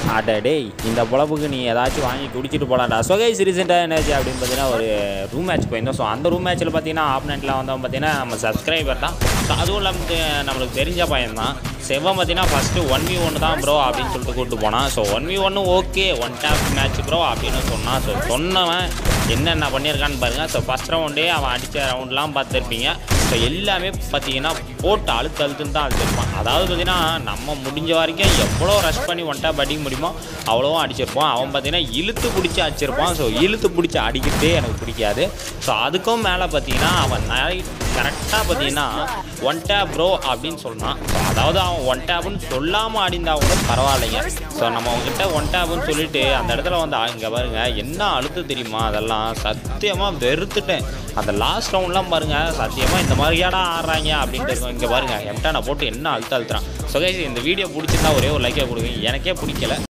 அடடே இந்த பொழப்புக்கு நீ ஏதாச்சும் வாங்கி குடிச்சிட்டு போகலாம்டா. ஸோ கைஸ் ரீசெண்டாக என்னாச்சு அப்படின்னு பார்த்தீங்கன்னா ஒரு ரூம் மேட்ச் போயிருந்தோம். ஸோ அந்த ரூம் மேட்ச்சில் பார்த்தீங்கன்னா ஆப்னெண்ட்டில் வந்தவங்க பார்த்தீங்கன்னா நம்ம சப்ஸ்கிரைபர் தான். ஸோ அதுவும் இல்லாமல் நம்மளுக்கு தெரிஞ்ச பையன் தான். செவ்வாய் பார்த்தீங்கன்னா ஃபஸ்ட்டு 1v1 தான் ப்ரோ அப்படின்னு சொல்லிட்டு கூப்பிட்டு போனான். So 1v1 okay one tap match bro அப்படின்னு சொன்னான். ஸோ சொன்னவன் என்னென்ன பண்ணியிருக்கான்னு பாருங்கள். ஸோ ஃபஸ்ட் ரவுண்டே அவன் அடித்த ரவுண்ட்லாம் பார்த்துருப்பீங்க. ஸோ எல்லாமே பார்த்தீங்கன்னா போட்டு அழுத்துன்னு தான் அழுத்திருப்பான். அதாவது பார்த்தீங்கன்னா நம்ம முடிஞ்ச வரைக்கும் எவ்வளோ ரஷ் பண்ணி ஒன் டேப் அடிக்க முடியுமோ அவ்வளோவும் அடிச்சிருப்பான். அவன் பார்த்தீங்கன்னா இழுத்து பிடிச்சி அடிச்சிருப்பான். ஸோ இழுத்து பிடிச்சி அடிக்கிறதே எனக்கு பிடிக்காது. ஸோ அதுக்கும் மேலே பார்த்தீங்கன்னா அவன் கரெக்டாக பார்த்தீங்கன்னா ஒன் டேப் ப்ரோ அப்படின்னு சொன்னான். ஸோ அதாவது அவன் ஒன் டேப்னு சொல்லாமல் ஆடிந்தா கூட பரவாயில்லைங்க. ஸோ நம்ம அவங்ககிட்ட ஒன் டேப்னு சொல்லிட்டு அந்த இடத்துல வந்து இங்கே பாருங்கள் என்ன அழுத்து தெரியுமா, அதெல்லாம் சத்தியமாக வெறுத்துட்டேன். அந்த லாஸ்ட் ரவுண்ட்லாம் பாருங்கள் சத்தியமாக இந்த மாதிரியாடா ஆடுறாங்க அப்படின்ட்டு இருக்கும். இங்கே பாருங்கள் எம்டானை போட்டு என்ன அழுத்துறான். ஸோ கைஸ் இந்த வீடியோ பிடிச்சிருந்தா ஒரே ஒரு லைக்கை கொடுங்க. எனக்கே பிடிக்கல.